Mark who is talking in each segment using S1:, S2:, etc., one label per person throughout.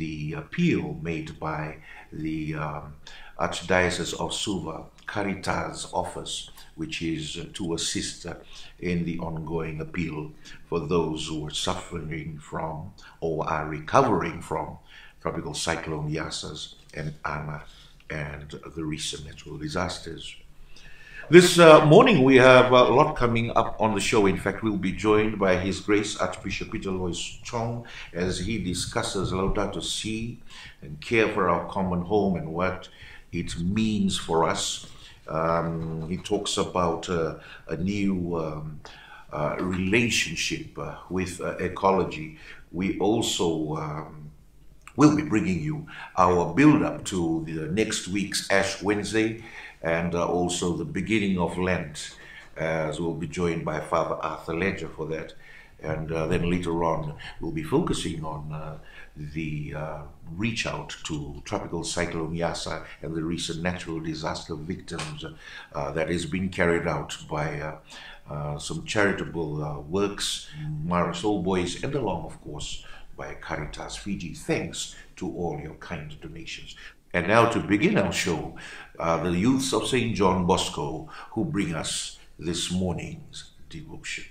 S1: the appeal made by the Archdiocese of Suva Caritas office, which is to assist in the ongoing appeal for those who are suffering from or are recovering from Tropical Cyclone Yasas and Ana and the recent natural disasters. This morning we have a lot coming up on the show. In fact, we'll be joined by His Grace Archbishop Peter Lois Chong as he discusses Laudato Si and care for our common home and what it means for us. He talks about a new relationship with ecology. We also will be bringing you our build-up to the next week's Ash Wednesday and also the beginning of Lent, as we'll be joined by Father Arthur Ledger for that. And then later on, we'll be focusing on the reach out to Tropical Cyclone Yasa and the recent natural disaster victims that is being carried out by some charitable works, Mara Soul Boys, and along, of course, by Caritas Fiji. Thanks to all your kind donations. And now to begin our show, the youths of St. John Bosco who bring us this morning's devotion.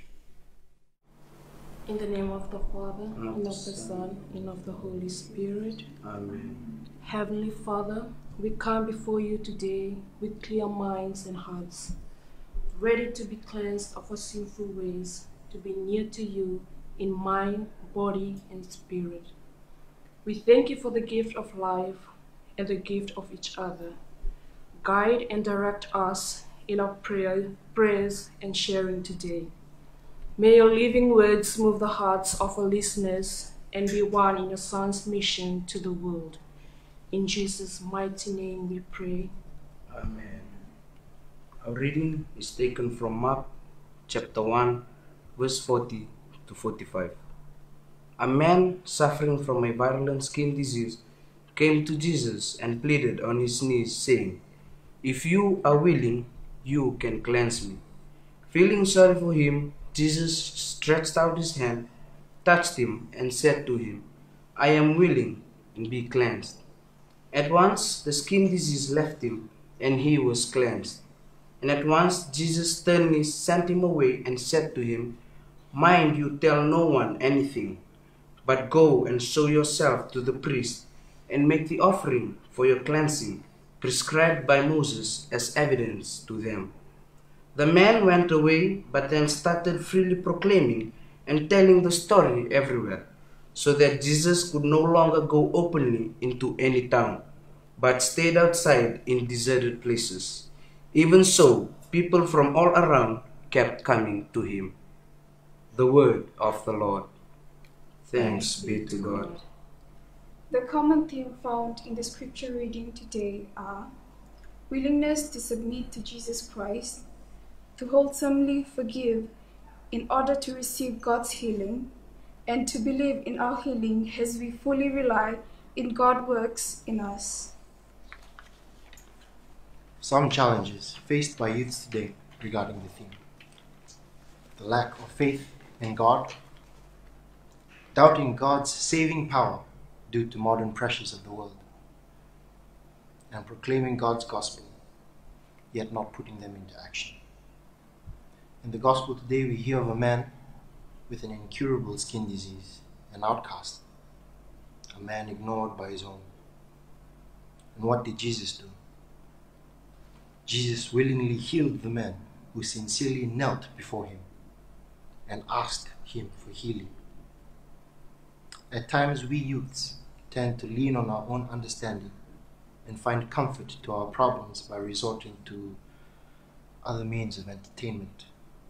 S2: In the name of the Father, and of the Son, and of the Holy Spirit.
S3: Amen.
S2: Heavenly Father, we come before you today with clear minds and hearts, ready to be cleansed of our sinful ways, to be near to you in mind, body, and spirit. We thank you for the gift of life and the gift of each other. Guide and direct us in our prayers and sharing today. May your living words move the hearts of our listeners and be one in your Son's mission to the world. In Jesus' mighty name we pray.
S3: Amen. Our reading is taken from Mark chapter 1, verse 40 to 45. A man suffering from a virulent skin disease came to Jesus and pleaded on his knees, saying, "If you are willing, you can cleanse me." Feeling sorry for him, Jesus stretched out his hand, touched him, and said to him, "I am willing, and be cleansed." At once the skin disease left him, and he was cleansed. And at once Jesus sternly sent him away and said to him, "Mind you tell no one anything, but go and show yourself to the priest and make the offering for your cleansing prescribed by Moses as evidence to them." The man went away, but then started freely proclaiming and telling the story everywhere, so that Jesus could no longer go openly into any town, but stayed outside in deserted places. Even so, people from all around kept coming to him. The word of the Lord. Thanks be to God.
S4: The common theme found in the scripture reading today are willingness to submit to Jesus Christ, to wholesomely forgive in order to receive God's healing, and to believe in our healing as we fully rely in God's works in us.
S5: Some challenges faced by youths today regarding the theme: the lack of faith in God, doubting God's saving power due to modern pressures of the world, and proclaiming God's gospel, yet not putting them into action. In the gospel today, we hear of a man with an incurable skin disease, an outcast, a man ignored by his own. And what did Jesus do? Jesus willingly healed the man who sincerely knelt before him and asked him for healing. At times, we youths tend to lean on our own understanding and find comfort to our problems by resorting to other means of entertainment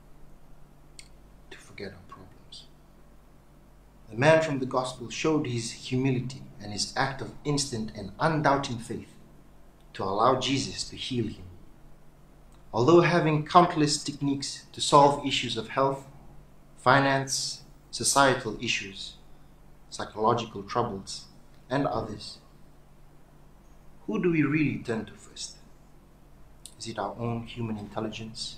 S5: to forget our problems. The man from the gospel showed his humility and his act of instant and undoubting faith to allow Jesus to heal him. Although having countless techniques to solve issues of health, finance, societal issues, psychological troubles, and others, who do we really turn to first? Is it our own human intelligence,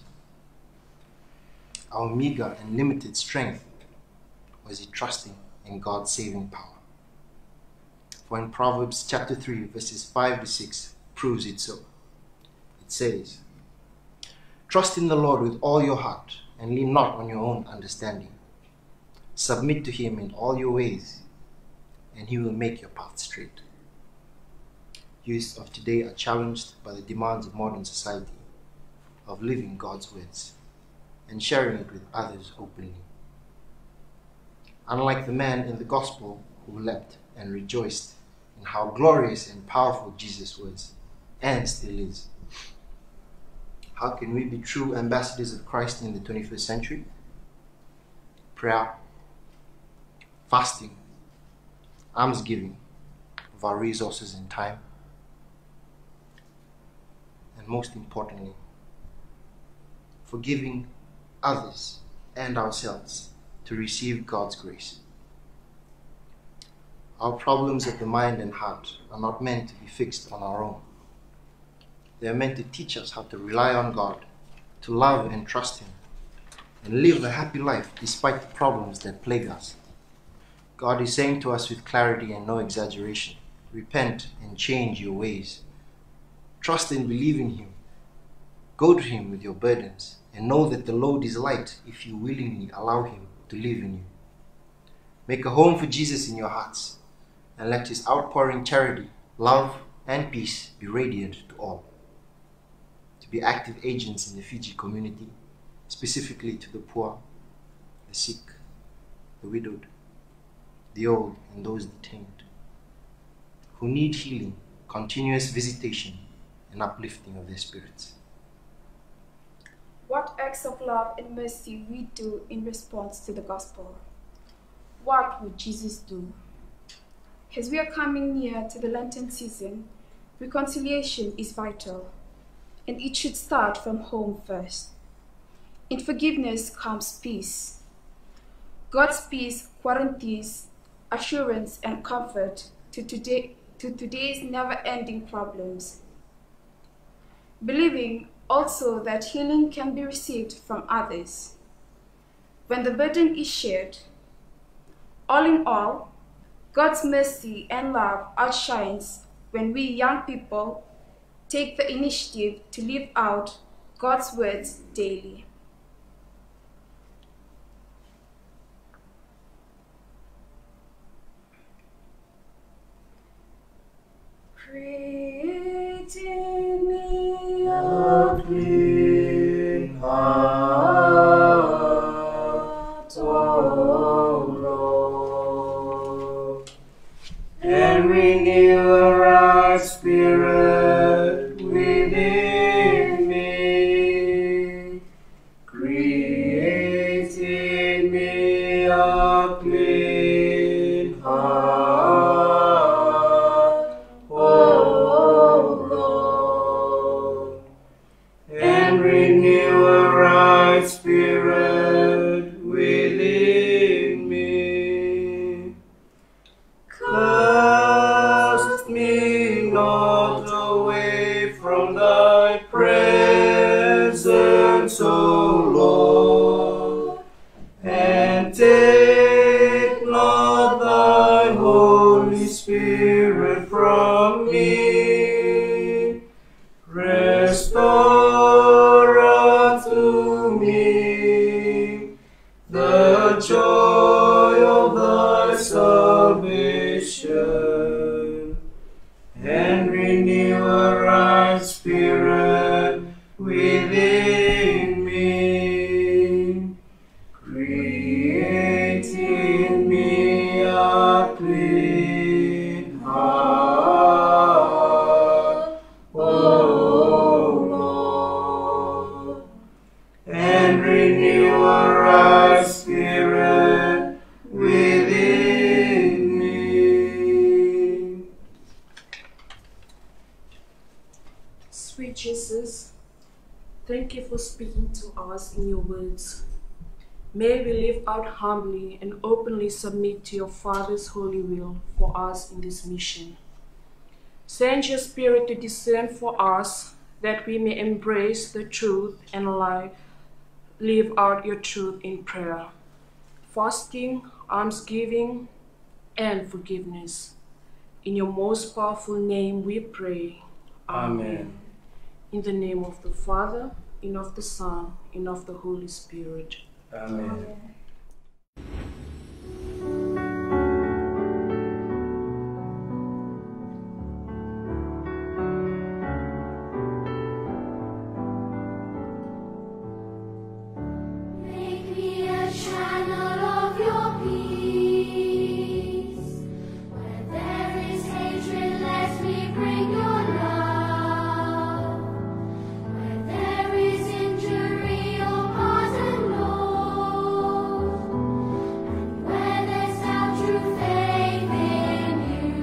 S5: our meager and limited strength, or is it trusting in God's saving power? for in Proverbs chapter 3, verses 5 to 6 proves it so. It says, "Trust in the Lord with all your heart, and lean not on your own understanding. Submit to him in all your ways, and he will make your path straight." Youth of today are challenged by the demands of modern society of living God's words and sharing it with others openly. Unlike the man in the gospel who leapt and rejoiced in how glorious and powerful Jesus was and still is, how can we be true ambassadors of Christ in the 21st century? Prayer, fasting, almsgiving of our resources and time, and most importantly, forgiving others and ourselves to receive God's grace. Our problems of the mind and heart are not meant to be fixed on our own. They are meant to teach us how to rely on God, to love and trust him, and live a happy life despite the problems that plague us. God is saying to us with clarity and no exaggeration, repent and change your ways. Trust and believe in him. Go to him with your burdens and know that the load is light if you willingly allow him to live in you. Make a home for Jesus in your hearts and let his outpouring charity, love, and peace be radiant to all. To be active agents in the Fiji community, specifically to the poor, the sick, the widowed, the old, and those detained, who need healing, continuous visitation, and uplifting of their spirits.
S4: What acts of love and mercy we do in response to the gospel? What would Jesus do? As we are coming near to the Lenten season, reconciliation is vital, and it should start from home first. In forgiveness comes peace. God's peace guarantees assurance and comfort to today's never-ending problems. Believing also that healing can be received from others when the burden is shared. All in all, God's mercy and love outshines when we young people take the initiative to live out God's words daily. Create in me a clean heart, O Lord, and renew a right spirit within me. Create in me a clean heart, O Lord, and renew a right spirit within me. Cast me not away from thy presence, O Lord, and take not thy Holy Spirit from me. Restore unto me the joy of thy salvation, and renew a right spirit within me. Create in me a clean heart, O Lord, and renew a right spirit within me.
S2: Sweet Jesus, thank you for speaking to us in your words. May we live out humbly and openly submit to your Father's holy will for us in this mission. Send your Spirit to discern for us that we may embrace the truth and live out your truth in prayer, fasting, almsgiving, and forgiveness. In your most powerful name we pray.
S3: Amen.
S2: In the name of the Father, and of the Son, and of the Holy Spirit.
S3: Amen.
S6: Make me a channel of your peace. Where there is hatred, let me bring your love. Where there is injury or pardon, Lord. And where there's doubt, true faith in you.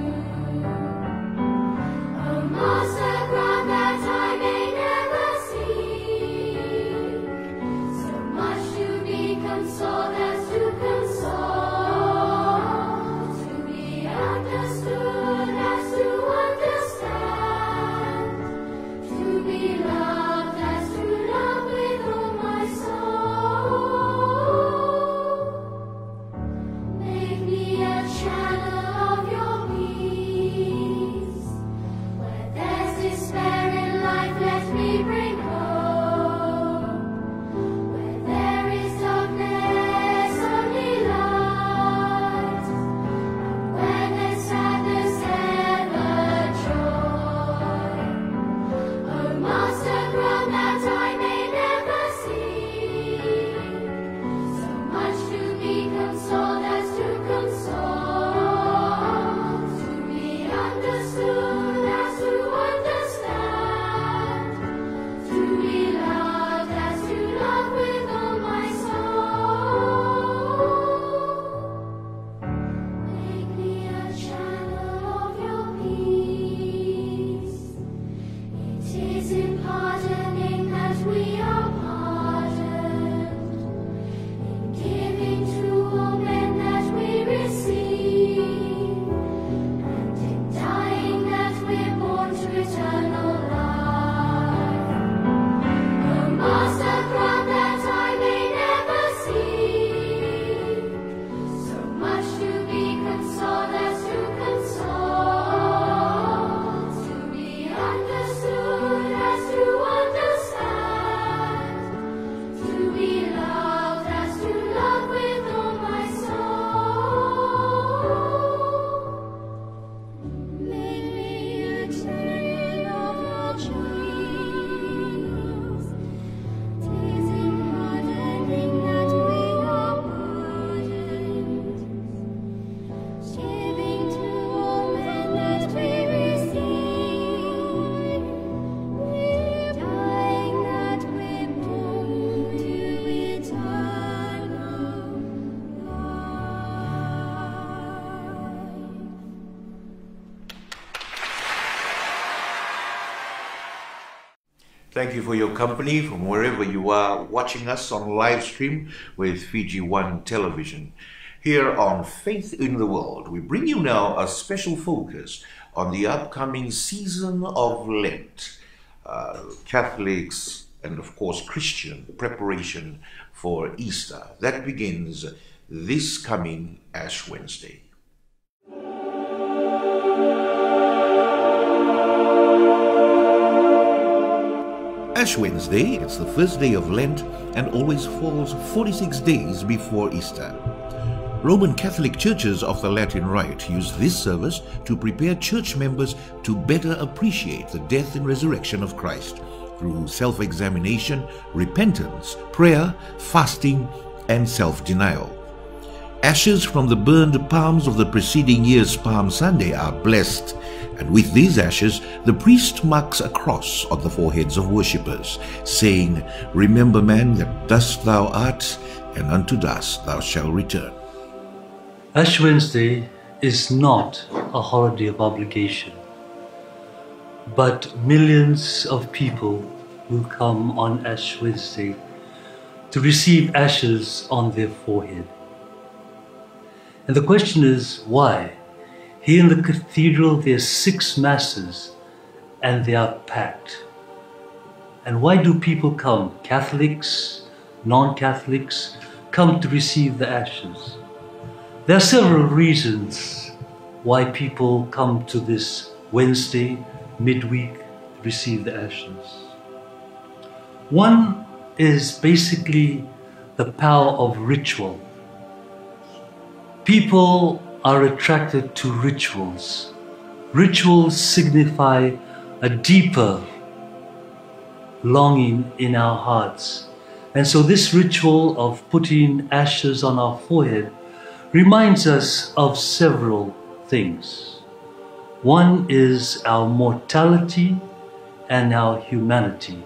S6: Oh, Master, grant that I may never see. So much to be consoled as to console, to be understood as to understand, to be loved as to love with all my soul. Make me a channel of your peace. Where there's despair in life, let me bring hope. Where there is darkness, only light. And where there's sadness, ever joy. Oh, Master, grant that I may never see. So much to be consoled as to console, to be understood as to understand, to be loved as to love with all my soul. Make me a channel of your peace. It is in pardoning that we are pardoned, in giving to all men that we receive, and in dying that we're born to eternal life. Oh, Master, grant that I may never see. So much to be consoled as to console, to be understood as to understand, to be loved as to love with all my soul. Make me a channel of your choice. 'Tis in pardoning that we are pardoned, giving to all men that we receive, dying that we're born to eternal life.
S1: Thank you for your company from wherever you are watching us on live stream with Fiji One Television. Here on Faith in the World, we bring you now a special focus on the upcoming season of Lent. Catholics and of course Christian preparation for Easter. That begins this coming Ash Wednesday. Ash Wednesday, it's the first day of Lent and always falls 46 days before Easter. Roman Catholic churches of the Latin Rite use this service to prepare church members to better appreciate the death and resurrection of Christ through self-examination, repentance, prayer, fasting, and self-denial. Ashes from the burned palms of the preceding year's Palm Sunday are blessed, and with these ashes, the priest marks a cross on the foreheads of worshippers, saying, "Remember, man, that dust thou art, and unto dust thou shalt return."
S7: Ash Wednesday is not a holiday of obligation, but millions of people will come on Ash Wednesday to receive ashes on their forehead. And the question is, why? Here in the cathedral there are 6 masses and they are packed. And why do people come? Catholics, non-Catholics, come to receive the ashes. There are several reasons why people come to this Wednesday, midweek, to receive the ashes. One is basically the power of ritual. People are attracted to rituals. Rituals signify a deeper longing in our hearts. And so this ritual of putting ashes on our forehead reminds us of several things. One is our mortality and our humanity.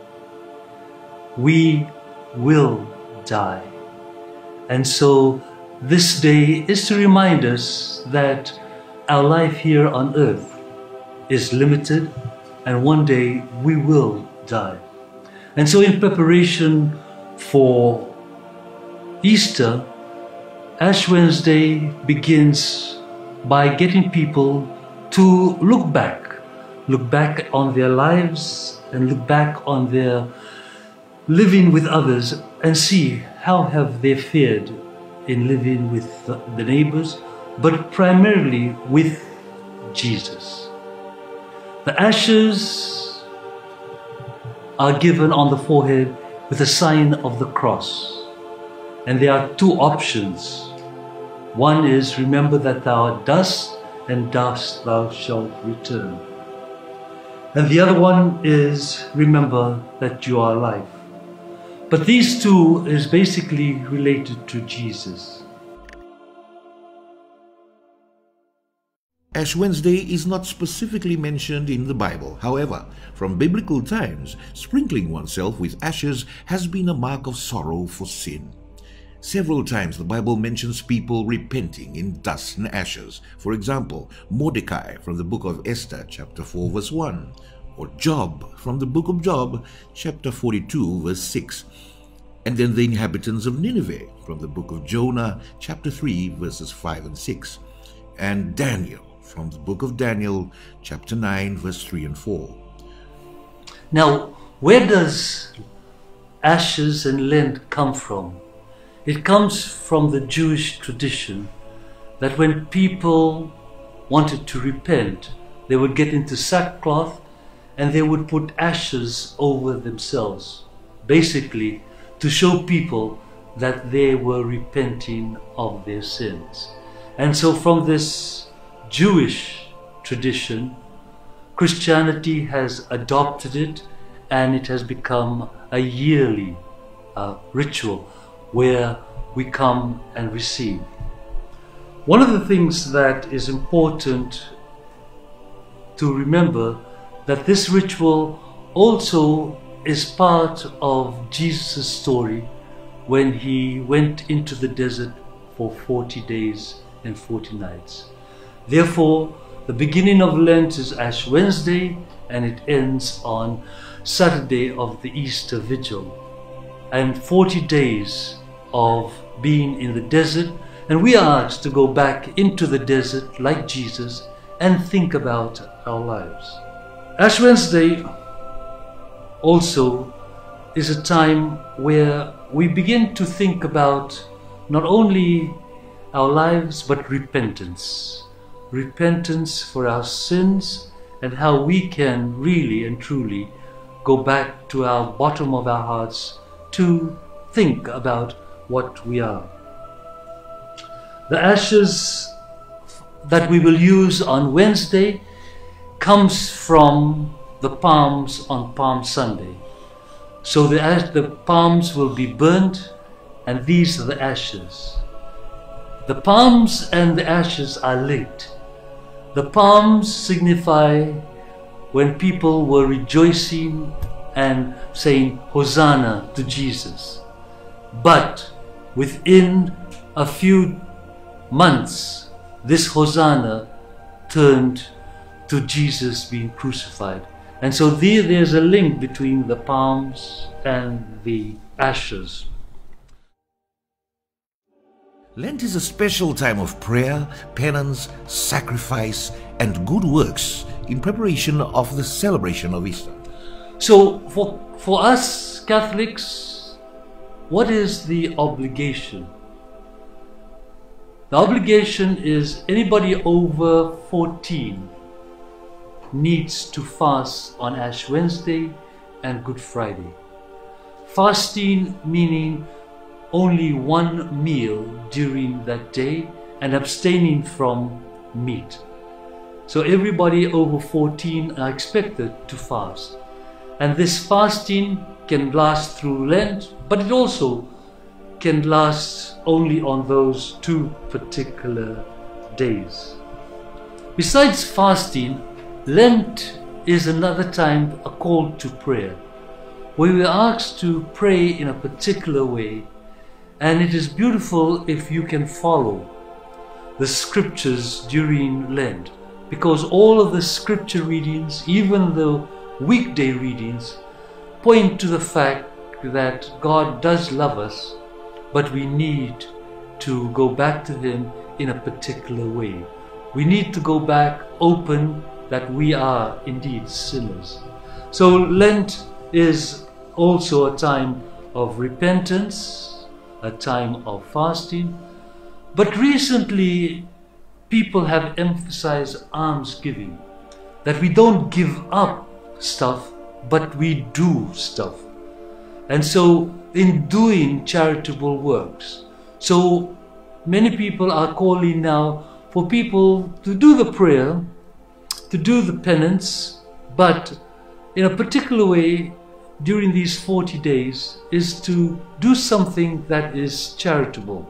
S7: We will die. And so this day is to remind us that our life here on earth is limited, and one day we will die. And so in preparation for Easter, Ash Wednesday begins by getting people to look back on their lives and look back on their living with others and see how have they fared in living with the neighbors, but primarily with Jesus. The ashes are given on the forehead with a sign of the cross. And there are two options. One is, remember that thou art dust, and dust thou shalt return. And the other one is, remember that you are alive. But these two is basically related to Jesus.
S1: Ash Wednesday is not specifically mentioned in the Bible. However, from biblical times, sprinkling oneself with ashes has been a mark of sorrow for sin. Several times the Bible mentions people repenting in dust and ashes. For example, Mordecai from the book of Esther, chapter 4, verse 1, or Job from the book of Job, chapter 42, verse 6. And then the inhabitants of Nineveh from the book of Jonah, chapter 3, verses 5 and 6. And Daniel from the book of Daniel, chapter 9, verse 3 and 4.
S7: Now, where does ashes and lint come from? It comes from the Jewish tradition that when people wanted to repent, they would get into sackcloth and they would put ashes over themselves, basically to show people that they were repenting of their sins. And so from this Jewish tradition, Christianity has adopted it, and it has become a yearly ritual where we come and receive. One of the things that is important to remember, that this ritual also is part of Jesus' story when he went into the desert for 40 days and 40 nights. Therefore, the beginning of Lent is Ash Wednesday, and it ends on Saturday of the Easter Vigil. And 40 days of being in the desert, and we are asked to go back into the desert like Jesus and think about our lives. Ash Wednesday also is a time where we begin to think about not only our lives but repentance. Repentance for our sins, and how we can really and truly go back to our bottom of our hearts to think about what we are. The ashes that we will use on Wednesday comes from the palms on Palm Sunday. So the palms will be burnt, and these are the ashes. The palms and the ashes are linked. The palms signify when people were rejoicing and saying Hosanna to Jesus. But within a few months, this Hosanna turned to Jesus being crucified. And so there's a link between the palms and the ashes.
S1: Lent is a special time of prayer, penance, sacrifice, and good works in preparation of the celebration of Easter.
S7: So for us Catholics, what is the obligation? The obligation is anybody over 14 needs to fast on Ash Wednesday and Good Friday. Fasting meaning only one meal during that day and abstaining from meat. So everybody over 14 are expected to fast. And this fasting can last through Lent, but it also can last only on those 2 particular days. Besides fasting, Lent is another time a call to prayer, where we are asked to pray in a particular way, and it is beautiful if you can follow the scriptures during Lent, because all of the scripture readings, even the weekday readings, point to the fact that God does love us, but we need to go back to Him in a particular way. We need to go back open that we are indeed sinners. So Lent is also a time of repentance, a time of fasting. But recently, people have emphasized almsgiving, that we don't give up stuff, but we do stuff. And so in doing charitable works, so many people are calling now for people to do the prayer, to do the penance, but in a particular way during these 40 days is to do something that is charitable,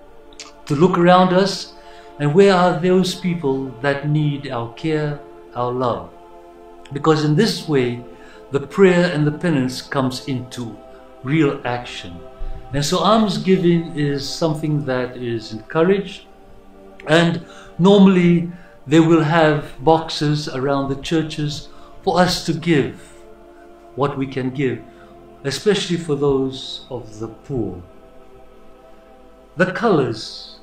S7: to look around us and where are those people that need our care, our love. Because in this way, the prayer and the penance comes into real action. And so almsgiving is something that is encouraged, and normally they will have boxes around the churches for us to give what we can give, especially for those of the poor. The colors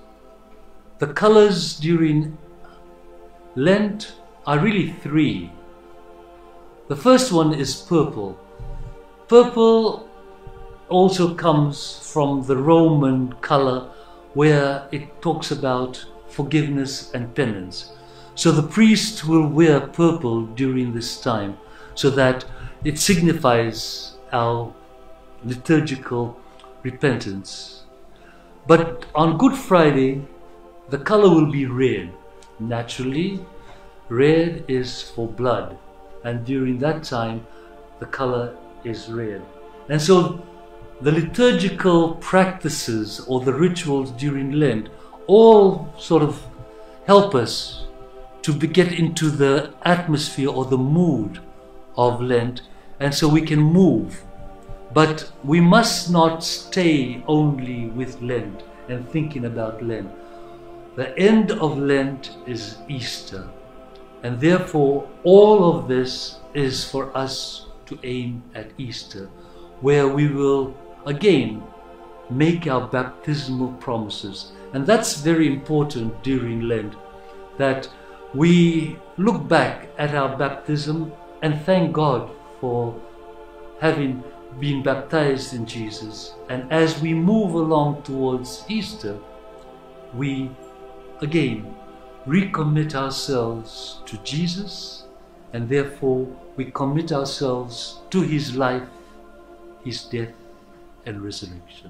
S7: during Lent are really 3. The first one is purple. Purple also comes from the Roman color where it talks about forgiveness and penance. So the priest will wear purple during this time so that it signifies our liturgical repentance. But on Good Friday, the color will be red. Naturally, red is for blood, and during that time, the color is red. And so the liturgical practices or the rituals during Lent all sort of help us to get into the atmosphere or the mood of Lent, and so we can move. But we must not stay only with Lent and thinking about Lent. The end of Lent is Easter, and therefore all of this is for us to aim at Easter, where we will again make our baptismal promises. And that's very important during Lent, that we look back at our baptism and thank God for having been baptized in Jesus. And as we move along towards Easter, we again recommit ourselves to Jesus, and therefore we commit ourselves to His life, His death and resurrection.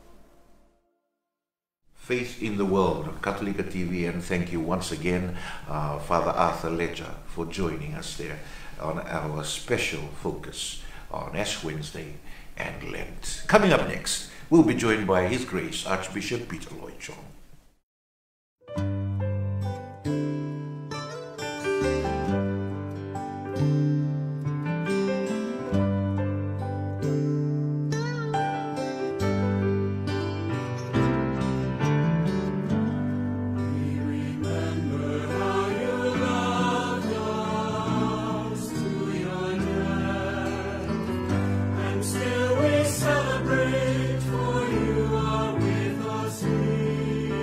S1: Faith in the World on Catholica TV, and thank you once again, Father Arthur Ledger, for joining us there on our special focus on Ash Wednesday and Lent. Coming up next, we'll be joined by His Grace Archbishop Peter Lloyd Chong.
S6: Still we celebrate, for you are with us here.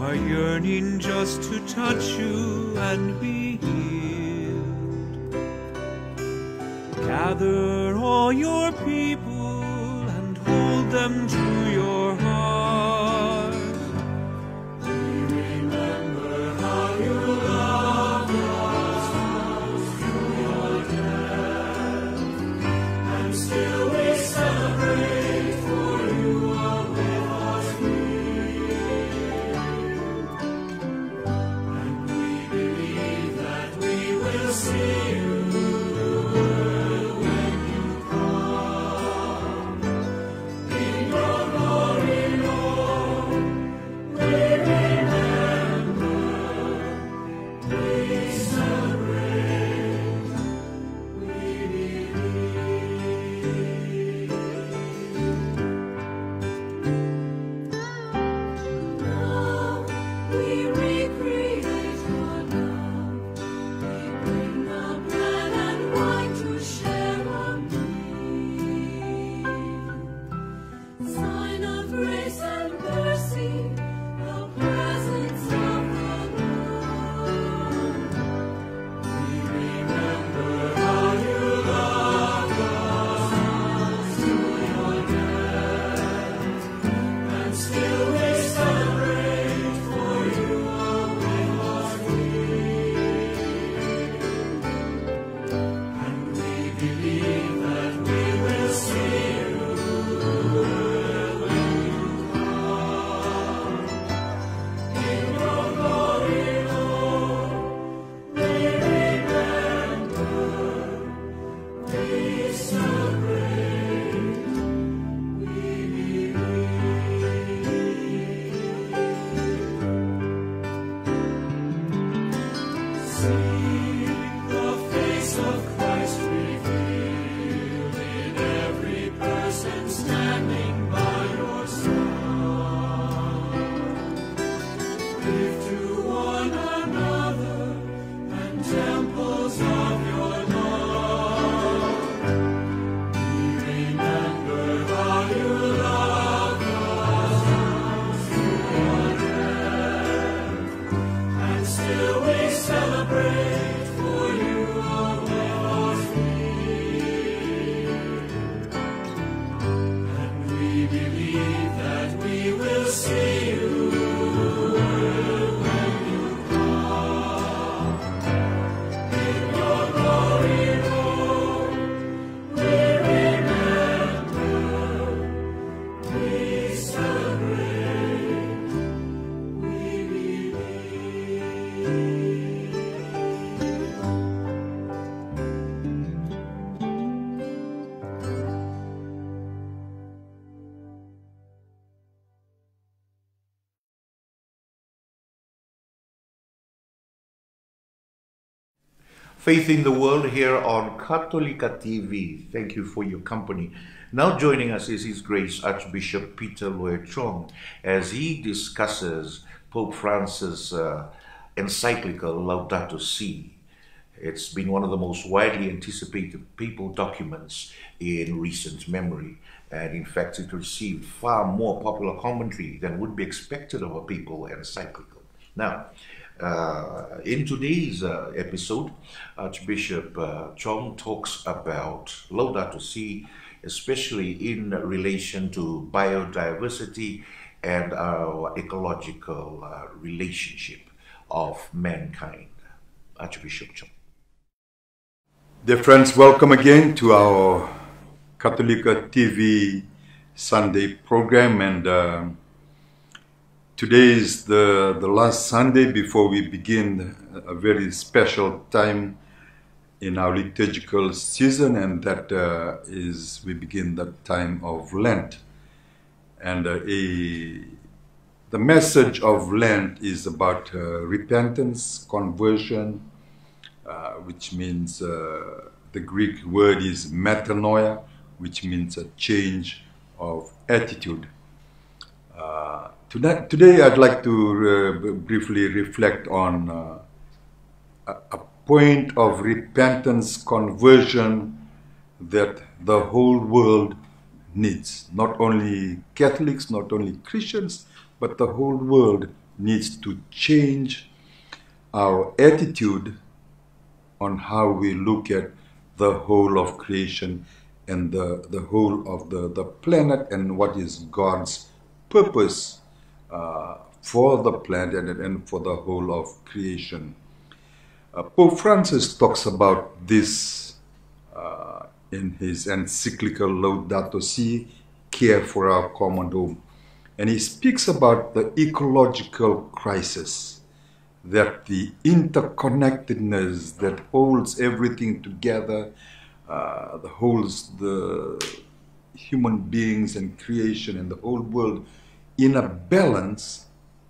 S8: are yearning just to touch you and be healed. Gather all your people and hold them to your heart. We remember how you loved us through your death, and still we celebrate, for you are with us free. And we believe that we will see you when you come. In your glory, Lord, we remember, we celebrate, we believe. Now we recreate your love. We bring the bread and wine to share on me. Sign of grace and mercy, the presence of the Lord. We remember how you loved us through your death, and still we celebrate, for you are with us free. And we believe that we will see you when you come. In your glory, Lord, we remember, we celebrate, we believe. See the face of Christ revealed in every person standing by your side. Give to one another and temples of your love. We remember how you loved us through your death, and still we celebrate, for you are with us free. And we believe that we will see you when you come. In your glory, Lord, we remember, we celebrate, we believe.
S1: Faith in the World here on Catholica TV. Thank you for your company. Now joining us is His Grace Archbishop Peter Loy Chong as he discusses Pope Francis' encyclical Laudato Si. It's been one of the most widely anticipated papal documents in recent memory, and in fact it received far more popular commentary than would be expected of a papal encyclical. Now, in today's episode, Archbishop Chong talks about Laudato Si, especially in relation to biodiversity and our ecological relationship of mankind. Archbishop Chong.
S9: Dear friends, welcome again to our Catholica TV Sunday program, and today is the last Sunday before we begin a very special time in our liturgical season, and that is we begin the time of Lent. And the message of Lent is about repentance, conversion, which means the Greek word is metanoia, which means a change of attitude. Today I'd like to briefly reflect on a point of repentance, conversion that the whole world needs. Not only Catholics, not only Christians, but the whole world needs to change our attitude on how we look at the whole of creation and the whole of the planet and what is God's purpose for the planet and for the whole of creation. Pope Francis talks about this in his encyclical Laudato Si, Care for Our Common Home. And he speaks about the ecological crisis, that the interconnectedness that holds everything together, that holds the human beings and creation and the whole world in a balance.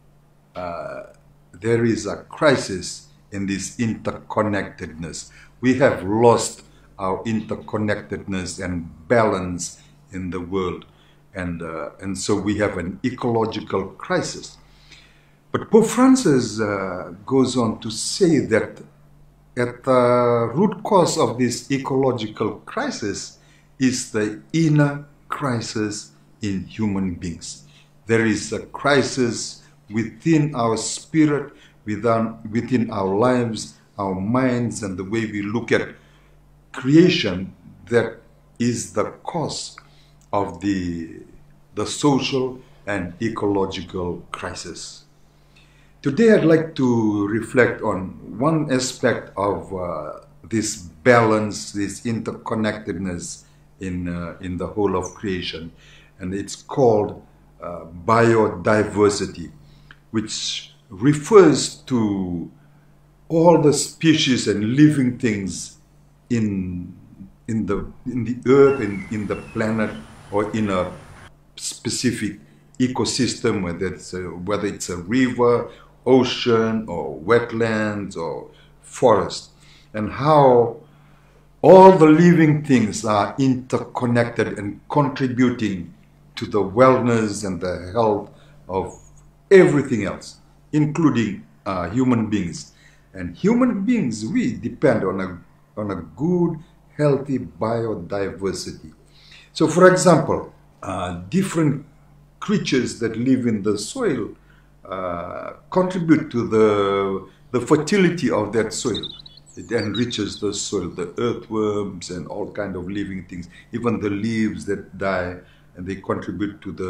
S9: There is a crisis in this interconnectedness. We have lost our interconnectedness and balance in the world, and so we have an ecological crisis. But Pope Francis goes on to say that at the root cause of this ecological crisis is the inner crisis in human beings. There is a crisis within our spirit, within our lives, our minds, and the way we look at creation that is the cause of the social and ecological crisis. Today I'd like to reflect on one aspect of this balance, this interconnectedness in the whole of creation, and it's called biodiversity, which refers to all the species and living things in the earth, in the planet, or in a specific ecosystem, whether it's a river, ocean, or wetlands, or forest, and how all the living things are interconnected and contributing to the wellness and the health of everything else, including human beings. And human beings, we depend on a good, healthy biodiversity. So, for example, different creatures that live in the soil contribute to the fertility of that soil. It enriches the soil, the earthworms and all kind of living things, even the leaves that die, and they contribute to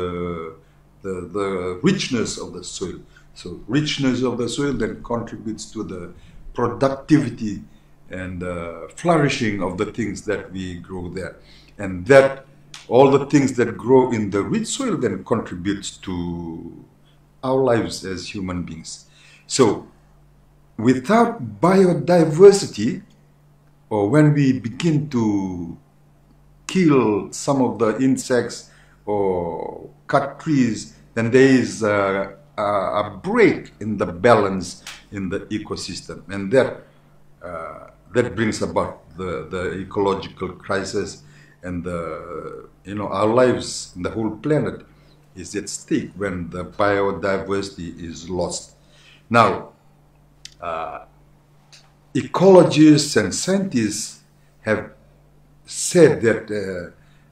S9: the richness of the soil. So richness of the soil then contributes to the productivity and flourishing of the things that we grow there. And that all the things that grow in the rich soil then contributes to our lives as human beings. So without biodiversity, or when we begin to kill some of the insects or cut trees, then there is a break in the balance in the ecosystem, and that brings about the ecological crisis, and our lives, the whole planet is at stake when the biodiversity is lost. Now, ecologists and scientists have said that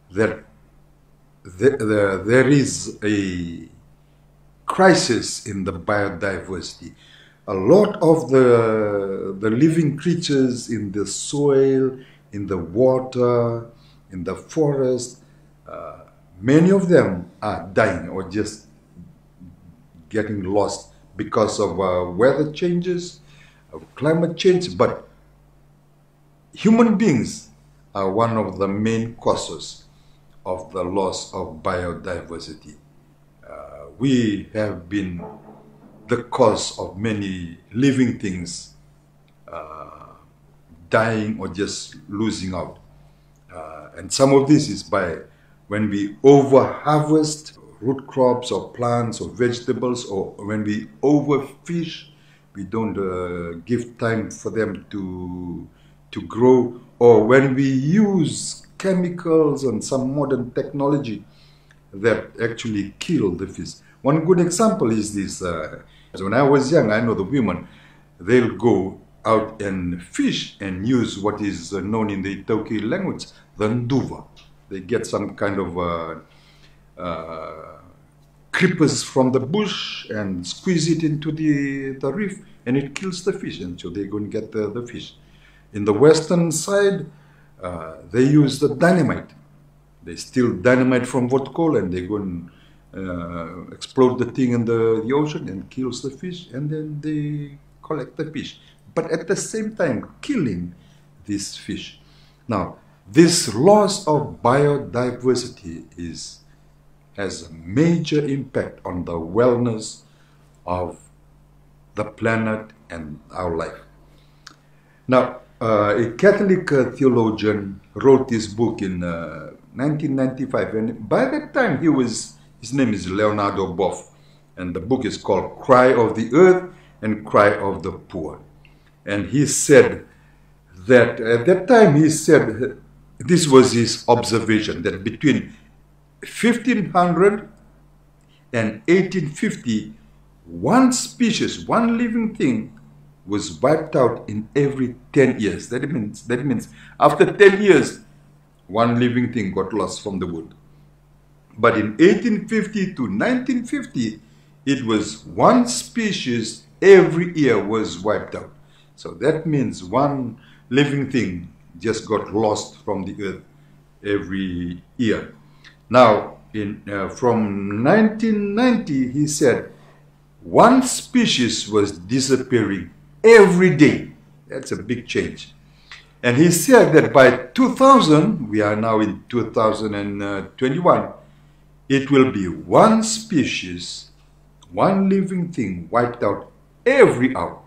S9: there is a crisis in the biodiversity. A lot of the living creatures in the soil, in the water, in the forest, many of them are dying or just getting lost because of weather changes, of climate change. But human beings are one of the main causes of the loss of biodiversity. We have been the cause of many living things dying or just losing out. And some of this is by when we over-harvest root crops or plants or vegetables, or when we overfish, we don't give time for them to grow, or when we use chemicals and some modern technology that actually kill the fish. One good example is this. When I was young, I know the women, they'll go out and fish and use what is known in the Itoki language, the nduva. They get some kind of creepers from the bush and squeeze it into the reef, and it kills the fish, and so they're going to get the fish. In the western side, they use the dynamite. They steal dynamite from Vodkol, and they go and explode the thing in the ocean and kills the fish, and then they collect the fish. But at the same time, killing this fish. Now, this loss of biodiversity has a major impact on the wellness of the planet and our life. Now, a Catholic theologian wrote this book in 1995, and by that time his name is Leonardo Boff, and the book is called Cry of the Earth and Cry of the Poor. And he said that, at that time he said, this was his observation, that between 1500 and 1850, one species, one living thing was wiped out in every 10 years. That means after 10 years, one living thing got lost from the world. But in 1850 to 1950, it was one species every year was wiped out. So that means one living thing just got lost from the earth every year. Now, from 1990, he said, one species was disappearing every day. That's a big change. And he said that by 2000, we are now in 2021, it will be one species, one living thing wiped out every hour.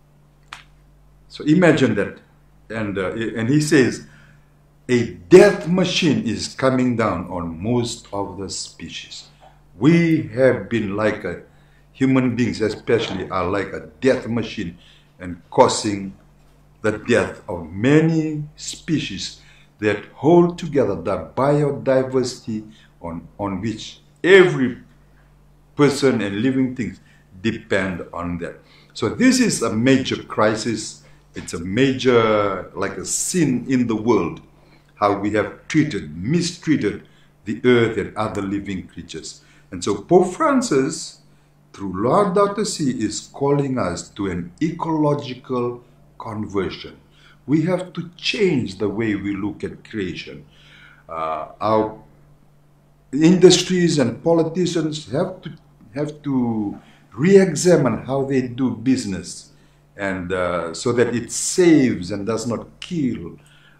S9: So imagine that. And he says, a death machine is coming down on most of the species. We have been like human beings especially are like a death machine and causing the death of many species that hold together the biodiversity on which every person and living things depend on that. So this is a major crisis. It's a major, like a sin in the world, how we have mistreated the earth and other living creatures. And so Pope Francis, through Laudato Si, is calling us to an ecological conversion. We have to change the way we look at creation. Our industries and politicians have to re-examine how they do business, and so that it saves and does not kill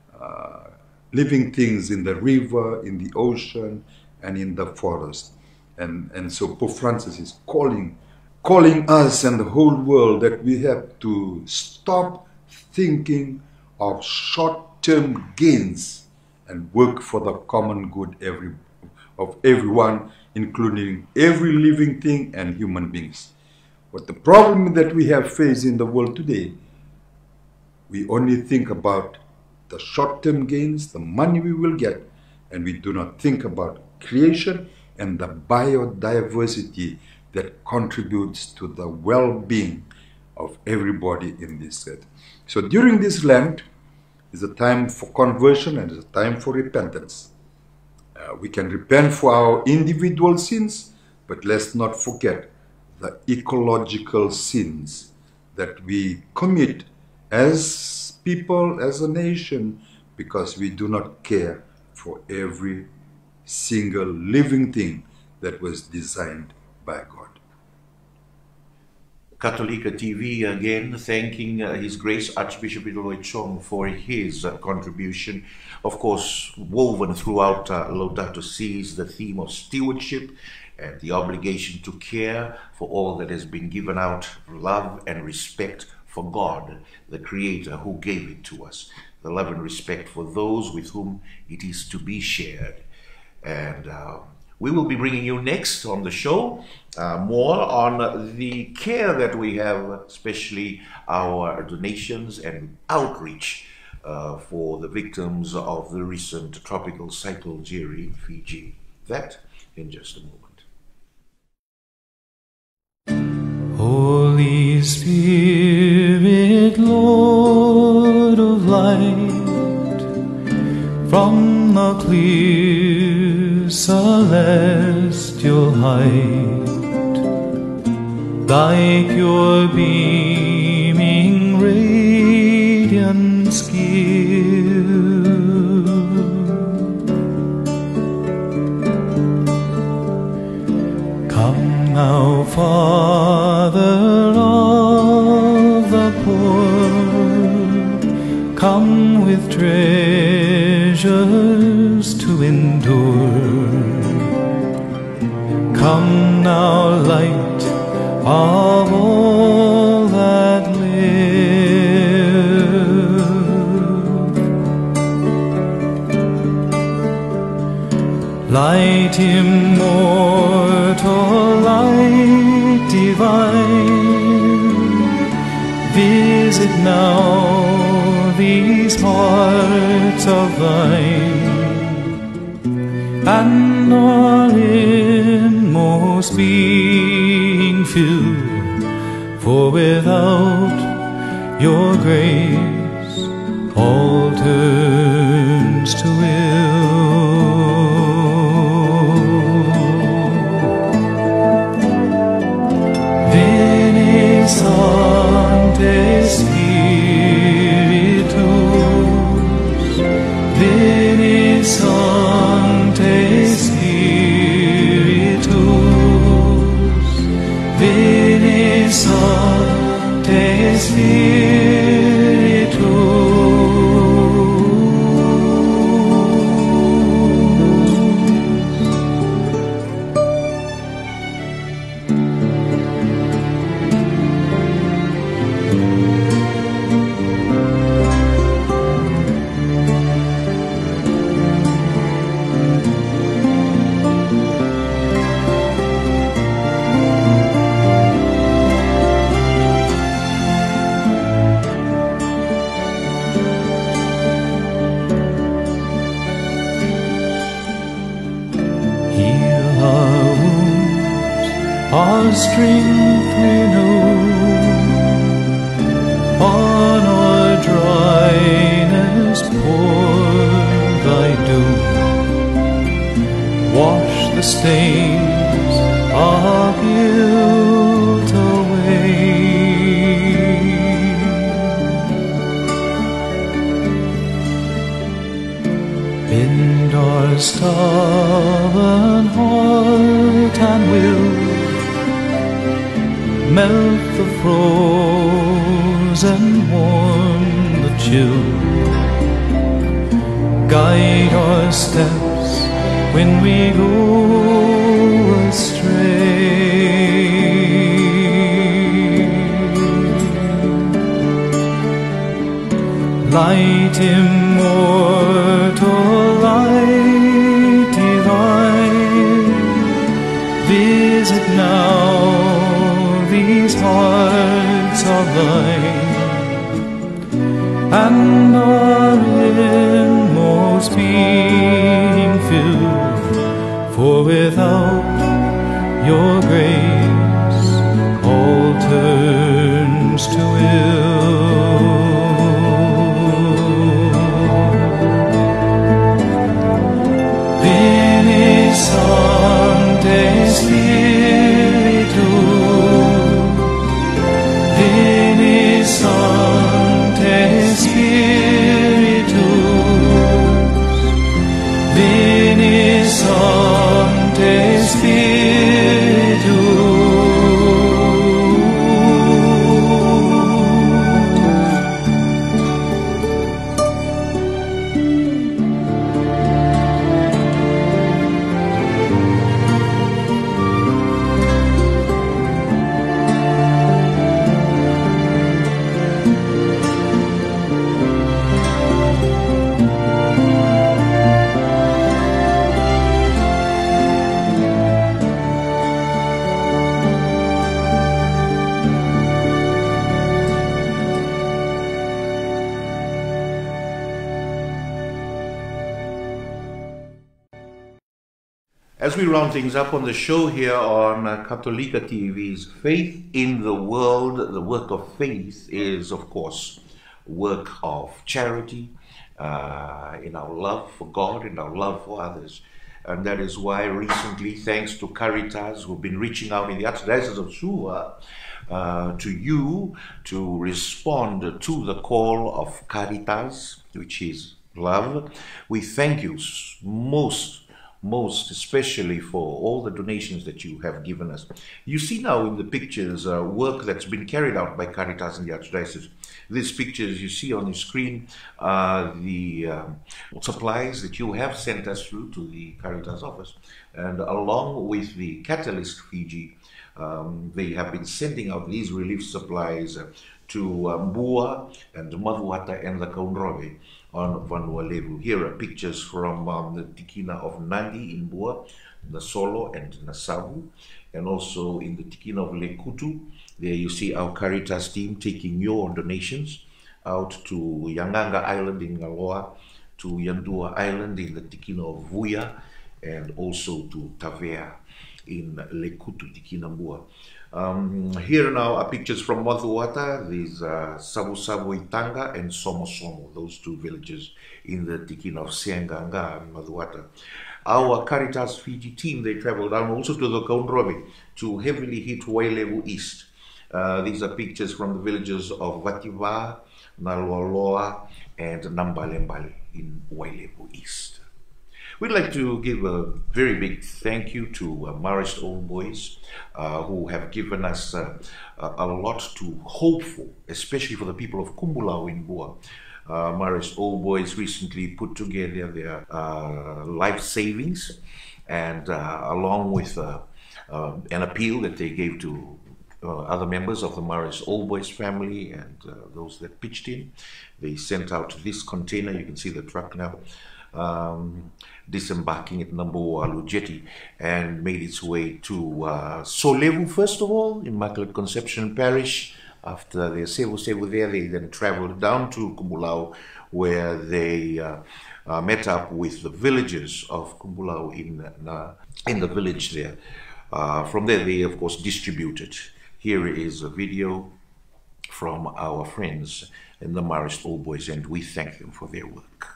S9: living things in the river, in the ocean, and in the forest. And so Pope Francis is calling us and the whole world that we have to stop thinking of short-term gains and work for the common good of everyone, including every living thing and human beings. But the problem that we have faced in the world today, we only think about the short-term gains, the money we will get, and we do not think about creation and the biodiversity that contributes to the well-being of everybody in this earth. So during this Lent is a time for conversion and is a time for repentance. We can repent for our individual sins, but let's not forget the ecological sins that we commit as people, as a nation, because we do not care for every single living thing that was designed by God.
S1: Catholica TV again thanking His Grace Archbishop Iloy Chong for his contribution. Of course, woven throughout Laudato Si is the theme of stewardship and the obligation to care for all that has been given out, love and respect for God, the Creator who gave it to us, the love and respect for those with whom it is to be shared. And we will be bringing you next on the show more on the care that we have, especially our donations and outreach for the victims of the recent tropical cyclone Jerry in Fiji. That in just a moment.
S10: Holy Spirit, Lord of light, from the clear celestial height, thy pure beaming radiance give. Come now, Father of the poor, come with treasures to endure. Come now, light of all that live. Light immortal, light divine, visit now these hearts of thine, and our inmost being fill, for without your grace all turns to ill. Veni Sancte Spiritus, Veni Sancte Spiritus, Veni Sancte Spiritus. Heal our wounds, our strength renew, on our dryness pour thy dew. Wash the stains of guilt away. Bend our stubborn heart and will, melt the frozen, warm the chill. Guide our steps when we go astray. Light immortal, light divine, visit now these hearts of thine, and our inmost being fill, for without your grace all turns to ill. Veni Sancte Spiritus, Veni Sancte Spiritus, Veni Sancte Spiritus.
S1: As we round things up on the show here on Catholica TV's Faith in the World, the work of faith is, of course, work of charity, in our love for God, in our love for others. And that is why recently, thanks to Caritas, who've been reaching out in the Archdiocese of Suva to you to respond to the call of Caritas, which is love. We thank you most especially for all the donations that you have given us. You see now in the pictures work that's been carried out by Caritas in the Archdiocese. These pictures you see on the screen are the supplies that you have sent us through to the Caritas office. And along with the Catalyst Fiji, they have been sending out these relief supplies to Mbua and Mavuata and the Kaunrove on Vanua Levu. Here are pictures from the Tikina of Nandi in Mbua, Nasolo and Nasavu, and also in the Tikina of Lekutu. There you see our Caritas team taking your donations out to Yanganga Island in Ngaloa, to Yandua Island in the Tikina of Vuya, and also to Tavea in Lekutu, Tikina Mbua. Here now are pictures from Mavuata. These are Sabu Sabu Itanga and Somo Somo, those two villages in the Tikina of Sianganga and Mavuata. Our Caritas Fiji team, they traveled down also to the Kaunrove to heavily hit Wailevu East. These are pictures from the villages of Vativa, Nalwaloa, and Nambalembale in Wailevu East. We'd like to give a very big thank you to Marist Old Boys, who have given us a lot to hope for, especially for the people of Kumbulau in Bua. Marist Old Boys recently put together their life savings, and along with an appeal that they gave to other members of the Marist Old Boys family and those that pitched in, they sent out this container. You can see the truck now. Disembarking at Namboalu Jetty and made its way to Solevu first of all, Immaculate Conception Parish. After their Sevu there, they then traveled down to Kumbulau, where they met up with the villagers of Kumbulau in the village there. From there, they of course distributed. Here is a video from our friends in the Marist Old Boys, and we thank them for their work.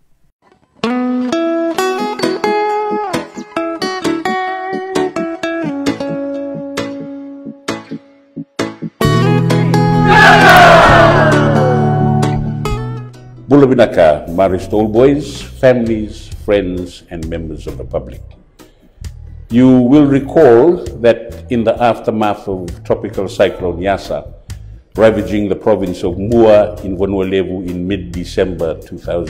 S11: Bulabinaka, Marist Old Boys, families, friends, and members of the public. You will recall that in the aftermath of Tropical Cyclone Yasa, ravaging the province of Mua in Vanua Levu in mid-December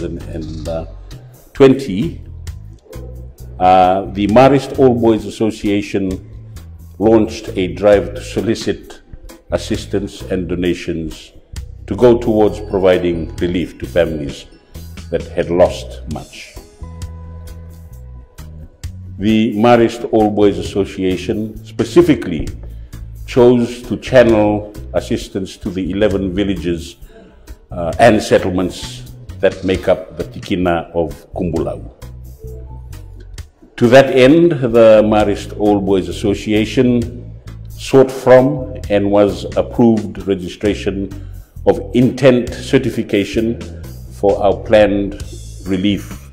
S11: 2020, the Marist Old Boys Association launched a drive to solicit assistance and donations to go towards providing relief to families that had lost much. The Marist Old Boys Association specifically chose to channel assistance to the 11 villages and settlements that make up the Tikina of Kumbulau. To that end, the Marist Old Boys Association sought from and was approved registration of intent certification for our planned relief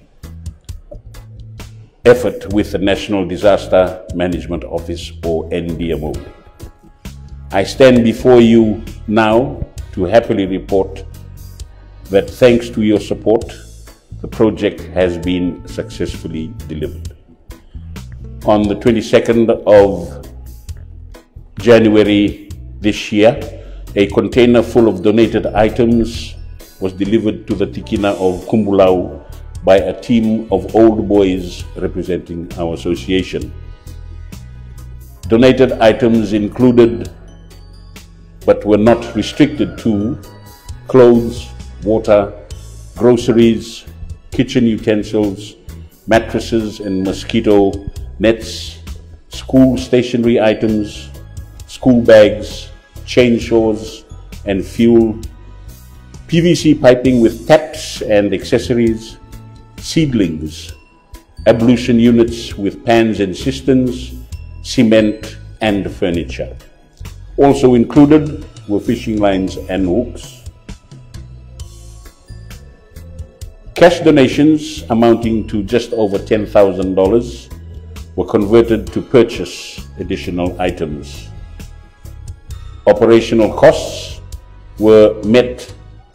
S11: effort with the National Disaster Management Office, or NDMO. I stand before you now to happily report that thanks to your support, the project has been successfully delivered. On the 22nd of January this year, a container full of donated items was delivered to the Tikina of Kumbulau by a team of old boys representing our association. Donated items included, but were not restricted to, clothes, water, groceries, kitchen utensils, mattresses and mosquito nets, school stationery items, school bags, chainsaws and fuel, PVC piping with taps and accessories, seedlings, ablution units with pans and cisterns, cement and furniture. Also included were fishing lines and hooks. Cash donations amounting to just over $10,000 were converted to purchase additional items. Operational costs were met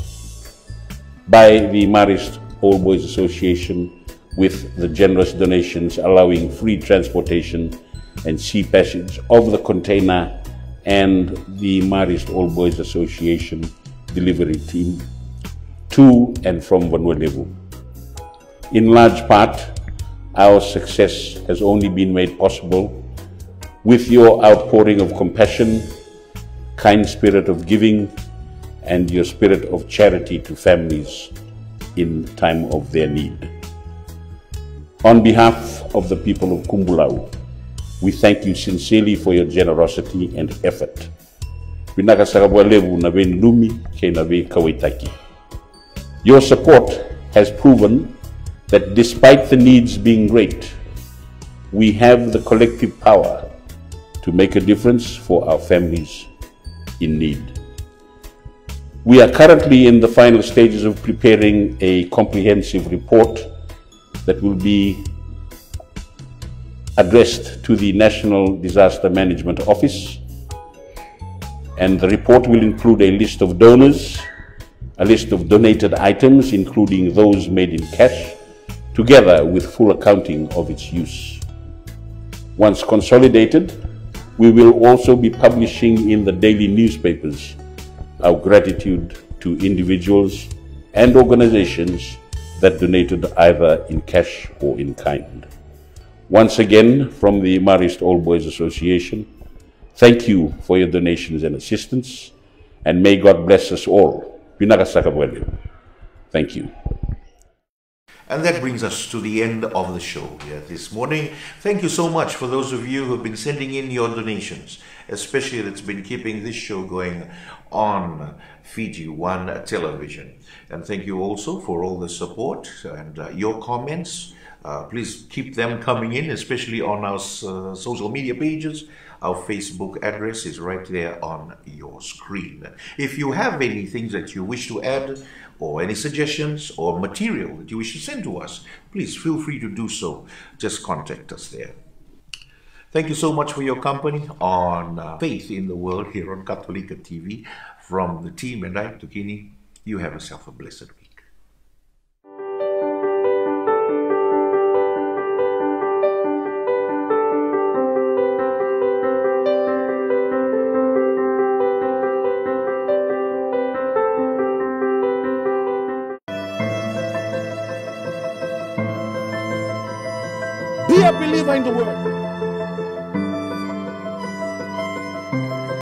S11: by the Marist Old Boys Association with the generous donations allowing free transportation and sea passage of the container and the Marist Old Boys Association delivery team to and from Vanwalevu. In large part, our success has only been made possible with your outpouring of compassion, kind spirit of giving, and your spirit of charity to families in time of their need. On behalf of the people of Kumbulau, we thank you sincerely for your generosity and effort. Your support has proven that despite the needs being great, we have the collective power to make a difference for our families in need. We are currently in the final stages of preparing a comprehensive report that will be addressed to the National Disaster Management Office, and the report will include a list of donors, a list of donated items, including those made in cash, together with full accounting of its use. Once consolidated, we will also be publishing in the daily newspapers our gratitude to individuals and organizations that donated either in cash or in kind. Once again, from the Marist Old Boys Association, thank you for your donations and assistance, and may God bless us all. Thank you.
S1: And that brings us to the end of the show here this morning. Thank you so much for those of you who have been sending in your donations, especially that's been keeping this show going on Fiji One Television. And thank you also for all the support and your comments. Please keep them coming in, especially on our social media pages. Our Facebook address is right there on your screen. If you have any things that you wish to add, or any suggestions or material that you wish to send to us, please feel free to do so. Just contact us there. Thank you so much for your company on Faith in the World here on Katolika TV. From the team and I, Tukini, you have yourself a blessed week.
S12: Be a believer in the word.